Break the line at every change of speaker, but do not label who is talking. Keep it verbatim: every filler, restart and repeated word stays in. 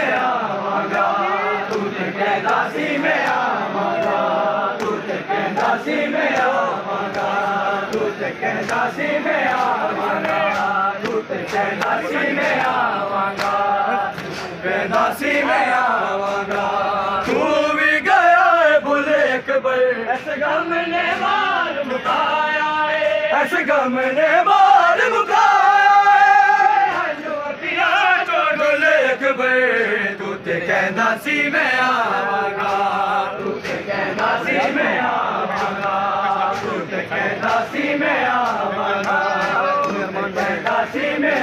में आवांगा, तू ते कहंदा सी मैं आवांगा, तू ते कहंदा सी मैं आवांगा, तू ते कहंदा सी मैं आवांगा, तू ते कहंदा सी मैं आवांगा, कहंदा सी मैं आवांगा। तू भी गया है भुल एक बार, इस गम ने मार मुकाया है, इस गम ने मार मुकाया है, जो पिया तो डोल एक बार, तू ते कहंदा सी मैं आवांगा, तू ते कहंदा सी मैं आवांगा, तू ते कहंदा सी मैं आवांगा, तू ते कहंदा सी मैं